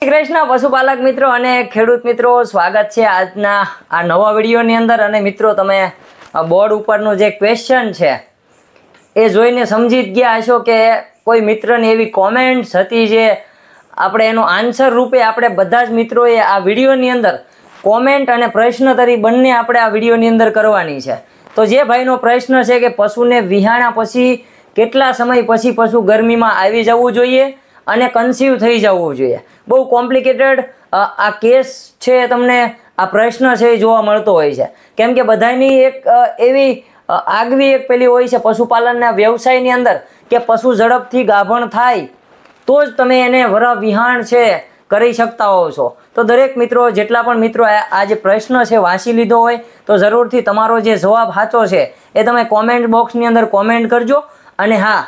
શ્રી કૃષ્ણ પશુપાલક મિત્રો અને ખેડૂત મિત્રો, સ્વાગત છે આજના આ નવા વિડીયોની અંદર। અને મિત્રો તમે બોર્ડ ઉપરનું જે ક્વેશ્ચન છે એ જોઈને સમજી જ ગયા હશો કે કોઈ મિત્રની એવી કોમેન્ટ્સ હતી જે આપણે એનો આન્સર રૂપે આપણે બધા જ મિત્રોએ આ વિડીયોની અંદર કોમેન્ટ અને પ્રશ્નોત્તરી બંને આપણે આ વિડીયોની અંદર કરવાની છે। તો જે ભાઈનો પ્રશ્ન છે કે પશુને વિહાણા પછી કેટલા સમય પછી પશુ ગરમીમાં આવી જવું જોઈએ અને કન્સીવ થઈ જવું જોઈએ। બહુ કોમ્પ્લિકેટેડ આ કેસ છે, તમને આ પ્રશ્ન છે એ જોવા મળતો હોય છે, કેમ કે બધાની એક એવી આગવી એક પેલી હોય છે પશુપાલનના વ્યવસાયની અંદર કે પશુ ઝડપથી ગાભણ થાય તો જ તમે એને વરા વિહાણ છે કરી શકતા હોવ છો। તો દરેક મિત્રો, જેટલા પણ મિત્રો આ જે પ્રશ્ન છે વાંચી લીધો હોય તો જરૂરથી તમારો જે જવાબ સાચો છે એ તમે કોમેન્ટ બોક્સની અંદર કોમેન્ટ કરજો। અને હા,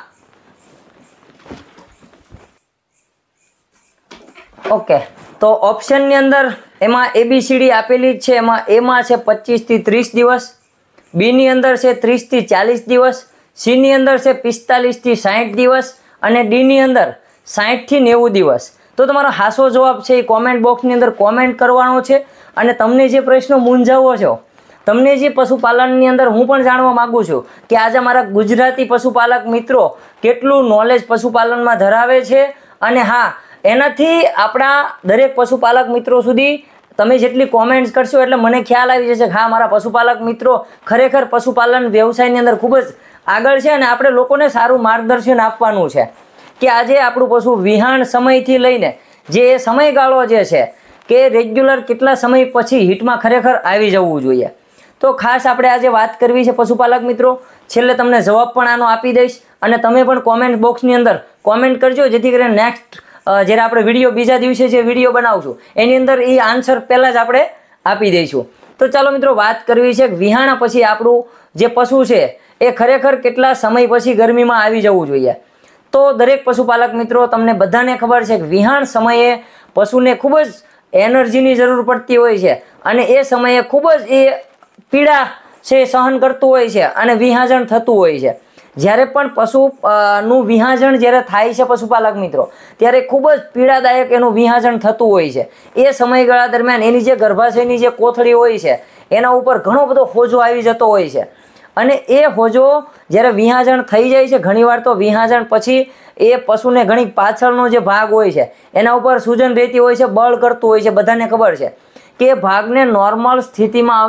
ઓકે, તો ઓપ્શનની અંદર એમાં ABCD આપેલી જ છે। એમાં એમાં છે 25 થી 30 દિવસ, બીની અંદર છે 30 થી 40 દિવસ, સીની અંદર છે 45 થી 60 દિવસ અને ડીની અંદર 60 થી 90 દિવસ। તો તમારો હાસો જવાબ છે એ કોમેન્ટ બોક્સની અંદર કોમેન્ટ કરવાનો છે। અને તમને જે પ્રશ્નો મૂંઝાવો છો, તમને જે પશુપાલનની અંદર હું પણ જાણવા માગું છું કે આજે મારા ગુજરાતી પશુપાલક મિત્રો કેટલું નોલેજ પશુપાલનમાં ધરાવે છે। અને હા, એનાથી આપણા દરેક પશુપાલક મિત્રો સુધી તમે જેટલી કોમેન્ટ્સ કરશો એટલે મને ખ્યાલ આવી જશે કે હા, મારા પશુપાલક મિત્રો ખરેખર પશુપાલન વ્યવસાયની અંદર ખૂબ જ આગળ છે અને આપણે લોકોને સારું માર્ગદર્શન આપવાનું છે કે આજે આપણું પશુ વિહાણ સમયથી લઈને જે સમયગાળો જે છે કે રેગ્યુલર કેટલા સમય પછી હિટમાં ખરેખર આવી જવું જોઈએ। તો ખાસ આપણે આજે વાત કરવી છે પશુપાલક મિત્રો। છેલ્લે તમને જવાબ પણ આનો આપી દઈશ અને તમે પણ કોમેન્ટ બોક્સની અંદર કોમેન્ટ કરજો, જેથી કરીને નેક્સ્ટ જ્યારે આપણે વિડીયો બીજા દિવસે જે વિડીયો બનાવશું એની અંદર એ આન્સર પહેલાં જ આપણે આપી દઈશું। તો ચાલો મિત્રો, વાત કરવી છે વિહાણા પછી આપણું જે પશુ છે એ ખરેખર કેટલા સમય પછી ગરમીમાં આવી જવું જોઈએ। તો દરેક પશુપાલક મિત્રો, તમને બધાને ખબર છે કે વિહાણ સમયે પશુને ખૂબ જ એનર્જીની જરૂર પડતી હોય છે અને એ સમયે ખૂબ જ એ પીડા છે સહન કરતું હોય છે અને વિહાજણ થતું હોય છે। જ્યારે પણ પશુનું વિહાજણ જ્યારે થાય છે પશુપાલક મિત્રો, ત્યારે ખૂબ જ પીડાદાયક એનું વિહાજણ થતું હોય છે। એ સમયગાળા દરમિયાન એની જે ગર્ભાશયની જે કોથળી હોય છે એના ઉપર ઘણો બધો હોજો આવી જતો હોય છે અને એ હોજો જ્યારે વિહાજણ થઈ જાય છે, ઘણીવાર તો વિહાજણ પછી એ પશુને ઘણી પાછળનો જે ભાગ હોય છે એના ઉપર સૂજન રહેતી હોય છે, બળ કરતું હોય છે। બધાને ખબર છે કે ભાગને નોર્મલ સ્થિતિમાં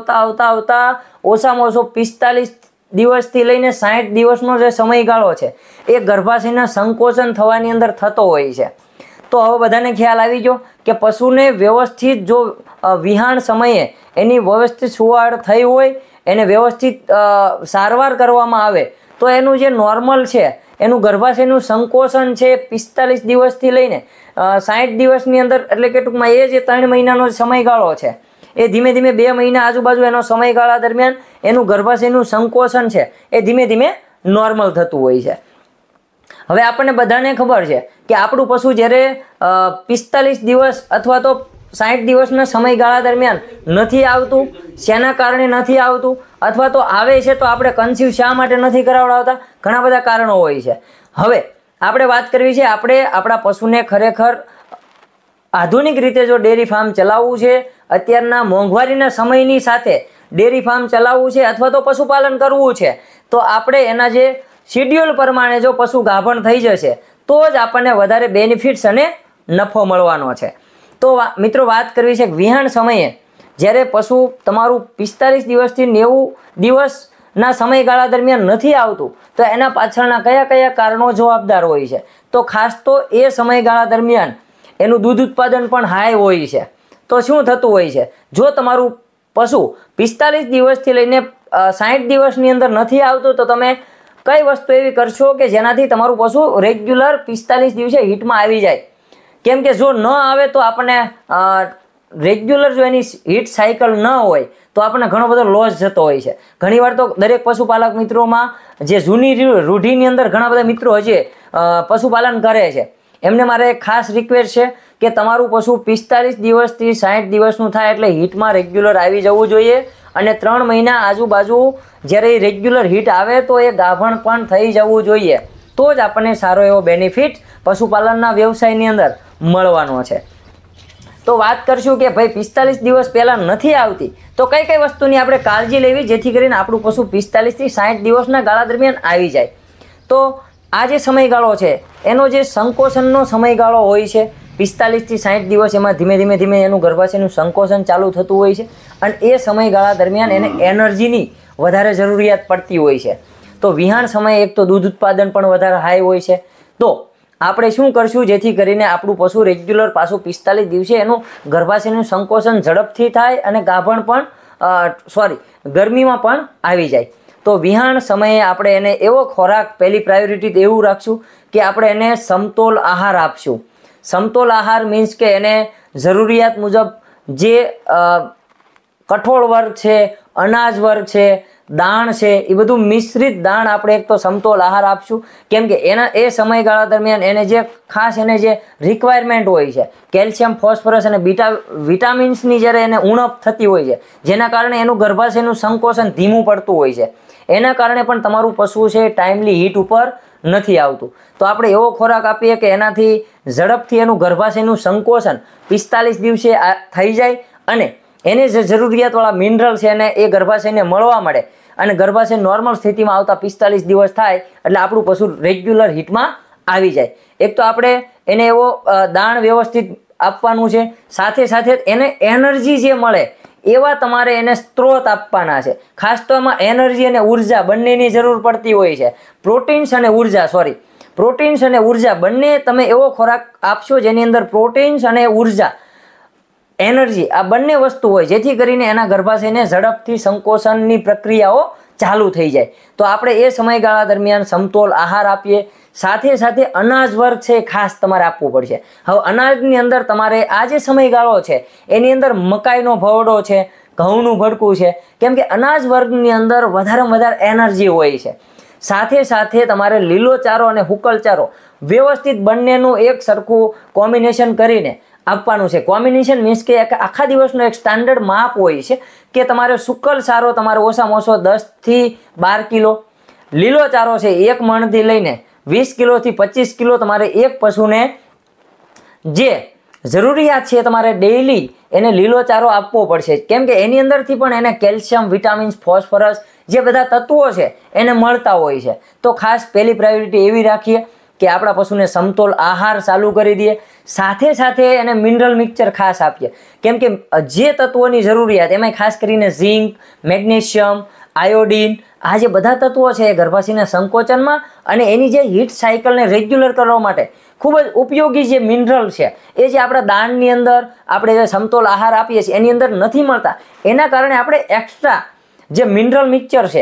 આવતા ઓછામાં ઓછો 45 દિવસથી લઈને 60 દિવસનો જે સમયગાળો છે એ ગર્ભાશયના સંકોચન થવાની અંદર થતો હોય છે। તો હવે બધાને ખ્યાલ આવી ગયો કે પશુને વ્યવસ્થિત જો વિહાણ સમયે એની વ્યવસ્થિત સુવાડ થઈ હોય, એને વ્યવસ્થિત સારવાર કરવામાં આવે તો એનું જે નોર્મલ છે એનું ગર્ભાશયનું સંકોચન છે 45 દિવસથી લઈને 60 દિવસની અંદર, એટલે કે ટૂંકમાં એ જે 3 મહિનાનો સમયગાળો છે એ ધીમે ધીમે 2 મહિના આજુબાજુ એનો સમયગાળા દરમિયાન એનું ગર્ભાશયનું સંકોચન છે એ ધીમે ધીમે નોર્મલ થતું હોય છે। હવે આપણને બધાને ખબર છે કે આપણું પશુ જ્યારે 45 દિવસ અથવા તો 60 દિવસના સમયગાળા દરમિયાન નથી આવતું, શેના કારણે નથી આવતું, અથવા તો આવે છે તો આપણે કન્સીવ શા માટે નથી કરાવડાવતા, ઘણા બધા કારણો હોય છે। હવે આપણે વાત કરવી છે, આપણે આપણા પશુને ખરેખર આધુનિક રીતે જો ડેરી ફાર્મ ચલાવવું છે, અત્યારના મોંઘવારીના સમયની સાથે ડેરી ફાર્મ ચલાવવું છે અથવા તો પશુપાલન કરવું છે, તો આપણે એના જે શેડ્યુલ પ્રમાણે જો પશુ ગાભણ થઈ જશે તો જ આપણને વધારે બેનિફિટ્સ અને નફો મળવાનો છે। તો મિત્રો, વાત કરવી છે કે વિહાણ સમયે જ્યારે પશુ તમારું 45 દિવસથી 90 દિવસના સમયગાળા દરમિયાન નથી આવતું તો એના પાછળના કયા કયા કારણો જવાબદાર હોય છે। તો ખાસ તો એ સમયગાળા દરમિયાન એનું દૂધ ઉત્પાદન પણ હાઈ હોય છે। તો શું થતું હોય છે, જો તમારું પશુ 45 દિવસથી લઈને 60 દિવસની અંદર નથી આવતું તો તમે કઈ વસ્તુ એવી કરશો કે જેનાથી તમારું પશુ રેગ્યુલર 45 દિવસે હિટમાં આવી જાય। કેમ કે જો ન આવે તો આપણને રેગ્યુલર જો એની હિટ સાયકલ ન હોય તો આપણને ઘણો બધો લોસ જતો હોય છે। ઘણીવાર તો દરેક પશુપાલક મિત્રોમાં જે જૂની રૂઢિની અંદર ઘણા બધા મિત્રો હજી પશુપાલન કરે છે, એમને મારે ખાસ રિક્વેસ્ટ છે કે તમારું પશુ 45 દિવસથી 60 દિવસનું થાય એટલે હિટમાં રેગ્યુલર આવી જવું જોઈએ અને 3 મહિના આજુબાજુ જ્યારે રેગ્યુલર હિટ આવે તો એ ગાભણ પણ થઈ જવું જોઈએ। તો જ આપણને સારો એવો બેનિફિટ પશુપાલનના વ્યવસાયની અંદર મળવાનો છે। તો વાત કરશું કે ભાઈ 45 દિવસ પહેલાં નથી આવતી તો કઈ કઈ વસ્તુની આપણે કાળજી લેવી જેથી કરીને આપણું પશુ 45 થી 60 દિવસના ગાળા દરમિયાન આવી જાય. તો આ જે સમયગાળો છે એનો જે સંકોચનનો સમયગાળો હોય છે 45 થી 60 દિવસ, એમાં ધીમે ધીમે એનું ગર્ભાશયનું સંકોચન ચાલુ થતું હોય છે અને એ સમયગાળા દરમિયાન એને એનર્જીની વધારે જરૂરિયાત પડતી હોય છે. તો વિહાણ સમયે એક તો દૂધ ઉત્પાદન પણ વધારે હાઈ હોય છે. તો આપણે શું કરશું જેથી કરીને આપણું પશુ રેગ્યુલર પાછું 45 દિવસે એનું ગર્ભાશયનું સંકોચન ઝડપથી થાય અને ગાભણ પણ ગરમીમાં પણ આવી જાય. તો વિહાણ સમયે આપણે એને એવો ખોરાક, પહેલી પ્રાયોરિટી એવું રાખશું કે આપણે એને સમતોલ આહાર આપશું. સમતોલ આહાર મીન્સ કે એને જરૂરિયાત મુજબ જે કઠોળ વર્ગ છે, અનાજ વર્ગ છે, દાણ છે, એ બધું મિશ્રિત દાણ આપણે એક તો સમતોલ આહાર આપશું. કેમ કે એના એ સમયગાળા દરમિયાન એને જે ખાસ એને જે રિક્વાયરમેન્ટ હોય છે કેલ્શિયમ, ફોસ્ફરસ અને વિટામિન્સની જ્યારે એને ઉણપ થતી હોય છે, જેના કારણે એનું ગર્ભાશયનું સંકોચન ધીમું પડતું હોય છે, એના કારણે પણ તમારું પશુ છે ટાઈમલી હીટ ઉપર નથી આવતું. તો આપણે એવો ખોરાક આપીએ કે એનાથી ઝડપથી એનું ગર્ભાશયનું સંકોચન 45 દિવસે થઈ જાય અને એને જે જરૂરિયાતવાળા મિનરલ છે એને એ ગર્ભાશયને મળવા મળે અને ગર્ભાશય નોર્મલ સ્થિતિમાં આવતા 45 દિવસ થાય એટલે આપણું પશુ રેગ્યુલર હીટમાં આવી જાય. એક તો આપણે એને એવો દાણ વ્યવસ્થિત આપવાનું છે, સાથે સાથે એને એનર્જી જે મળે એવા તમારે એને સ્ત્રોત આપવાના છે. ખાસ તો એમાં એનર્જી અને ઉર્જા બંનેની જરૂર પડતી હોય છે. પ્રોટીન્સ અને ઉર્જા બંને તમે એવો ખોરાક આપશો જેની અંદર પ્રોટીન્સ અને ઉર્જા, એનર્જી આ બંને વસ્તુ હોય જેથી કરીને એના ગર્ભાશયને ઝડપથી સંકોચનની પ્રક્રિયાઓ ચાલુ થઈ જાય. તો આપણે એ સમયગાળા દરમિયાન સમતોલ આહાર આપીએ. સાથે સાથે અનાજ વર્ગ છે ખાસ તમારે આપવું પડશે. હવે અનાજની અંદર તમારે આ જે સમયગાળો છે એની અંદર મકાઈનો ભવડો છે, ઘઉંનું ભડકું છે, કેમ કે અનાજ વર્ગની અંદર વધારેમાં વધારે એનર્જી હોય છે. સાથે સાથે તમારે લીલો ચારો અને હુકલ ચારો વ્યવસ્થિત બંનેનું એક સરખું કોમ્બિનેશન કરીને આપવાનું છે. કોમ્બિનેશન મીન્સ કે આખા દિવસનો એક સ્ટાન્ડર્ડ માપ હોય છે કે તમારે સુકલ ચારો તમારે ઓછામાં ઓછો 10 થી 12 કિલો, લીલો ચારો છે 1 મણથી લઈને 20 કિલોથી 25 કિલો તમારે એક પશુને જે જરૂરિયાત છે તમારે ડેઈલી એને લીલો ચારો આપવો પડશે. કેમ કે એની અંદરથી પણ એને કેલ્શિયમ, વિટામિન્સ, ફોસ્ફરસ જે બધા તત્વો છે એને મળતા હોય છે. તો ખાસ પહેલી પ્રાયોરિટી એવી રાખીએ કે આપણા પશુને સમતોલ આહાર ચાલુ કરી દઈએ. સાથે સાથે એને મિનરલ મિક્સચર ખાસ આપીએ. કેમ કે જે તત્વોની જરૂરિયાત એમાં ખાસ કરીને ઝિંક, મેગ્નેશિયમ, આયોડિન આ જે બધા તત્વો છે એ ગર્ભાશયના સંકોચનમાં અને એની જે હીટ સાયકલને રેગ્યુલર કરવા માટે ખૂબ જ ઉપયોગી જે મિનરલ છે એ જે આપણા દાણની અંદર આપણે જે સમતોલ આહાર આપીએ છીએ એની અંદર નથી મળતા. એના કારણે આપણે એક્સ્ટ્રા જે મિનરલ મિક્સચર છે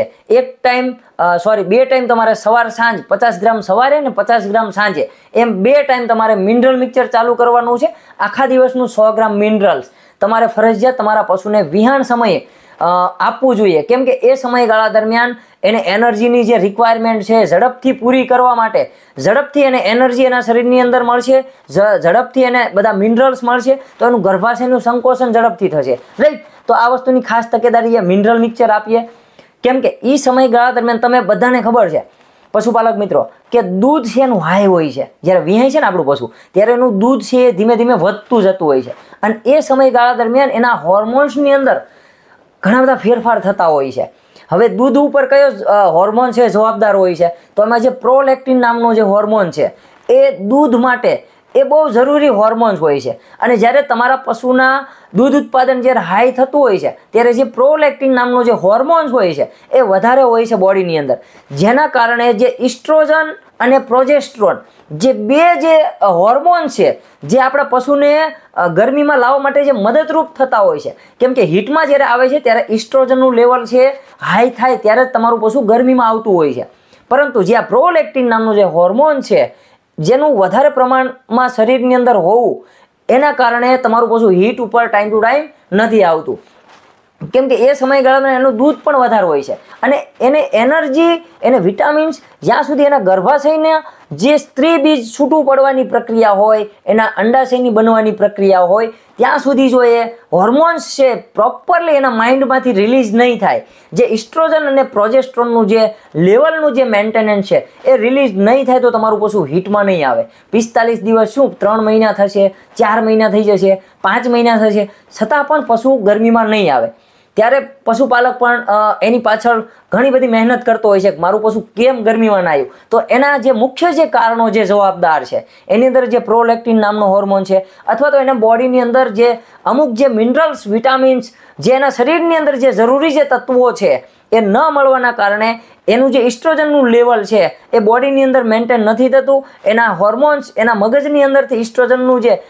બે ટાઈમ તમારે સવાર સાંજ 50 ગ્રામ સવારે ને 50 ગ્રામ સાંજે એમ 2 ટાઈમ તમારે મિનરલ મિક્સચર ચાલુ કરવાનું છે. આખા દિવસનું 100 ગ્રામ મિનરલ્સ તમારે ફરજિયાત તમારા પશુને વિહાણ સમયે આપવું જોઈએ. કેમ કે એ સમયગાળા દરમિયાન એને એનર્જીની જે રિક્વાયરમેન્ટ છે ઝડપથી પૂરી કરવા માટે ઝડપથી એને એનર્જી એના શરીરની અંદર મળશે, ઝડપથી એને બધા મિનરલ્સ મળશે તો એનું ગર્ભાશયનું સંકોચન ઝડપથી થશે. રાઈટ. તો આ વસ્તુની ખાસ તકેદારી મિનરલ મિક્સચર આપીએ. કેમ કે એ સમયગાળા દરમિયાન તમે બધાને ખબર છે પશુપાલક મિત્રો કે દૂધ છે એનું હાઈ હોય છે. જ્યારે વિહાય છે ને આપણું પશુ ત્યારે એનું દૂધ છે એ ધીમે ધીમે વધતું જતું હોય છે અને એ સમયગાળા દરમિયાન એના હોર્મોન્સની અંદર ઘણા બધા ફેરફાર થતા હોય છે. હવે દૂધ ઉપર કયો હોર્મોન છે જવાબદાર હોય છે? તો એમાં જે પ્રોલેક્ટિન નામનો જે હોર્મોન છે એ દૂધ માટે એ બહુ જરૂરી હોર્મોન્સ હોય છે. અને જ્યારે તમારા પશુના દૂધ ઉત્પાદન જ્યારે હાઈ થતું હોય છે ત્યારે જે પ્રોલેક્ટિન નામનો જે હોર્મોન્સ હોય છે એ વધારે હોય છે બોડીની અંદર, જેના કારણે જે ઇસ્ટ્રોજન અને પ્રોજેસ્ટ્રોન જે બે જે હોર્મોન છે જે આપણા પશુને ગરમીમાં લાવવા માટે જે મદદરૂપ થતા હોય છે. કેમ કે હીટમાં જ્યારે આવે છે ત્યારે ઇસ્ટ્રોજનનું લેવલ છે હાઈ થાય ત્યારે જ તમારું પશુ ગરમીમાં આવતું હોય છે. પરંતુ જે આ પ્રોલેક્ટિન નામનું જે હોર્મોન છે જેનું વધારે પ્રમાણમાં શરીરની અંદર હોવું એના કારણે તમારું પશુ હીટ ઉપર ટાઈમ ટુ ટાઈમ નથી આવતું. કેમ કે એ સમયગાળામાં એનું દૂધ પણ વધારે હોય છે અને એને એનર્જી, એને વિટામિન્સ જ્યાં સુધી એના ગર્ભાશયને જે સ્ત્રી બીજ છૂટું પડવાની પ્રક્રિયા હોય, એના અંડાશયની બનવાની પ્રક્રિયા હોય, ત્યાં સુધી જો એ હોર્મોન્સ છે પ્રોપરલી એના માઇન્ડમાંથી રિલીઝ નહીં થાય, જે ઇસ્ટ્રોજન અને પ્રોજેસ્ટ્રોનનું જે લેવલનું જે મેન્ટેનન્સ છે એ રિલીઝ નહીં થાય, તો તમારું પશુ હિટમાં નહીં આવે. 45 દિવસ શું 3 મહિના થશે, 4 મહિના થઈ જશે, 5 મહિના થશે, છતાં પણ પશુ ગરમીમાં નહીં આવે. ત્યારે પશુપાલક પણ એની પાછળ ઘણી બધી મહેનત કરતો હોય છે કે મારું પશુ કેમ ગરમીમાં ના આવ્યું. તો એના જે મુખ્ય જે કારણો જે જવાબદાર છે એની અંદર જે પ્રોલેક્ટિન નામનો હોર્મોન છે, અથવા તો એના બોડીની અંદર જે અમુક જે મિનરલ્સ, વિટામિન્સ, જે એના શરીરની અંદર જે જરૂરી જે તત્વો છે એ ન મળવાના કારણે એનું જે ઇસ્ટ્રોજનનું લેવલ છે એ બોડીની અંદર મેન્ટેન નથી થતું. એના હોર્મોન્સ એના મગજની અંદરથી ઇસ્ટ્રોજનનું જે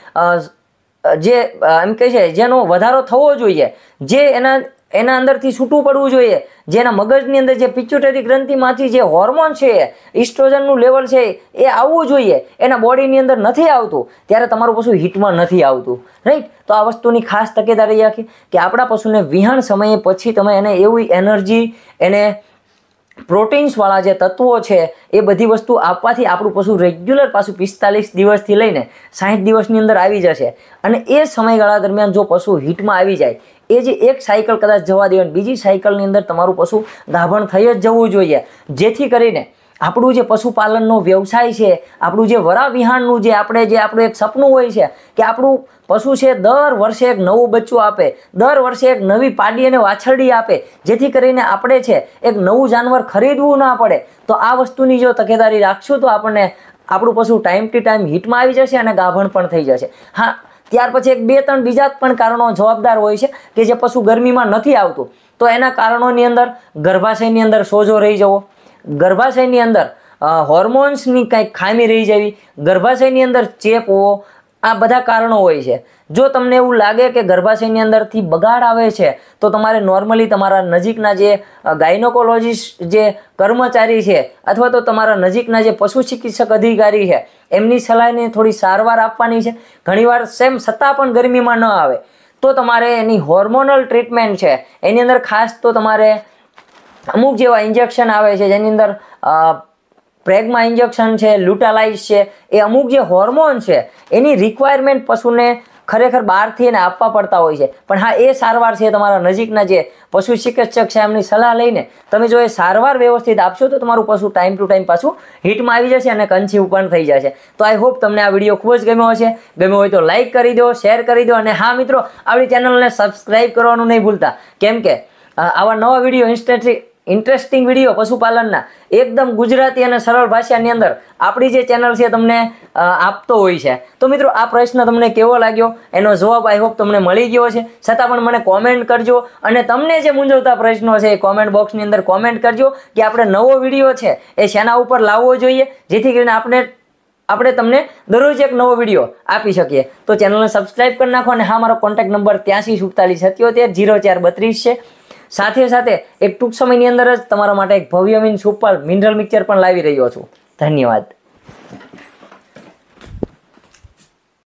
એમ કહે છે જેનો વધારો થવો જોઈએ, જે એના અંદરથી છૂટું પડવું જોઈએ, જે એના મગજની અંદર જે પિટ્યુટરી ગ્રંથિમાંથી જે હોર્મોન છે ઇસ્ટ્રોજનનું લેવલ છે એ આવવું જોઈએ, એના બોડીની અંદર નથી આવતું, ત્યારે તમારું પશુ હિટમાં નથી આવતું. રાઈટ. તો આ વસ્તુની ખાસ તકેદારી રાખી કે આપણા પશુને વિહાણ સમયે પછી તમે એને એવી એનર્જી, એને પ્રોટીન્સવાળા જે તત્વો છે એ બધી વસ્તુ આપવાથી આપણું પશુ રેગ્યુલર પાછું 45 દિવસથી લઈને 60 દિવસની અંદર આવી જશે. અને એ સમયગાળા દરમિયાન જો પશુ હિટમાં આવી જાય, એ જે એક સાયકલ કદાચ જવા દેવાની, બીજી સાયકલની અંદર તમારું પશુ ગાભણ થઈ જ જવું જોઈએ, જેથી કરીને આપણું જે પશુપાલનનો વ્યવસાય છે, આપણું જે વરા વિહાણનું જે આપણું એક સપનું હોય છે કે આપણું પશુ છે દર વર્ષે એક નવું બચ્ચું આપે, દર વર્ષે એક નવી પાડી અને વાછરડી આપે, જેથી કરીને આપણે છે એક નવું જાનવર ખરીદવું ના પડે. તો આ વસ્તુની જો તકેદારી રાખશું તો આપણને આપણું પશુ ટાઈમ ટુ ટાઈમ હિટમાં આવી જશે અને ગાભણ પણ થઈ જશે. હા, ત્યાર પછી 2-3 બીજા પણ કારણો જવાબદાર હોય છે કે જે પશુ ગરમીમાં નથી આવતું. તો એના કારણોની અંદર ગર્ભાશયની અંદર સોજો રહી જવો, ગર્ભાશયની અંદર હોર્મોન્સની કંઈક ખામી રહી જવી, ગર્ભાશયની અંદર ચેપ હોવો, આ બધા કારણો હોય છે. જો તમને એવું લાગે કે ગર્ભાશયની અંદરથી બગાડ આવે છે તો તમારે નોર્મલી તમારા નજીકના જે ગાયનોકોલોજીસ્ટ જે કર્મચારી છે અથવા તો તમારા નજીકના જે પશુ ચિકિત્સક અધિકારી છે એમની સલાહને થોડી સારવાર આપવાની છે. ઘણીવાર છતાં પણ ગરમીમાં ન આવે તો તમારે એની હોર્મોનલ ટ્રીટમેન્ટ છે એની અંદર ખાસ તો તમારે અમુક જેવા ઇન્જેક્શન આવે છે જેની અંદર પ્રેગ્મા ઇન્જેક્શન છે, લ્યુટાલાઇઝ છે, એ અમુક જે હોર્મોન છે એની રિક્વાયરમેન્ટ પશુને ખરેખર બહારથી એને આપવા પડતા હોય છે. પણ હા, એ સારવાર છે તમારા નજીકના જે પશુ ચિકિત્સક છે એમની સલાહ લઈને તમે જો એ સારવાર વ્યવસ્થિત આપશો તો તમારું પશુ ટાઈમ ટુ ટાઈમ પાછું હિટમાં આવી જશે અને કન્સીવ પણ થઈ જશે. તો આઈ હોપ તમને આ વિડીયો ખૂબ જ ગમ્યો હશે. ગમ્યો હોય તો લાઇક કરી દો, શેર કરી દો, અને હા મિત્રો, આપણી ચેનલને સબસ્ક્રાઈબ કરવાનું નહીં ભૂલતા, કેમ કે આવા નવા વિડીયો ઇન્ટરેસ્ટિંગ વિડીયો પશુપાલનના એકદમ ગુજરાતી અને સરળ ભાષાની અંદર આપણી જે ચેનલ છે તમને આપતો હોય છે. તો મિત્રો, આ પ્રશ્ન તમને કેવો લાગ્યો એનો જવાબ આઈ હોપ તમને મળી ગયો છે. છતાં પણ મને કોમેન્ટ કરજો, અને તમને જે મૂંઝવતા પ્રશ્નો છે એ કોમેન્ટ બોક્સની અંદર કોમેન્ટ કરજો કે આપણે નવો વિડીયો છે એ શેના ઉપર લાવવો જોઈએ, જેથી કરીને આપણે તમને દરરોજ એક નવો વિડીયો આપી શકીએ. તો ચેનલને સબસ્ક્રાઈબ કરી નાખો. અને હા, મારો કોન્ટેક્ટ નંબર 8347770432 છે. સાથે સાથે એક ટૂંક સમયની અંદર જ તમારા માટે એક ભવ્ય સુપર મિનરલ મિક્સચર પણ લાવી રહ્યો છું. ધન્યવાદ.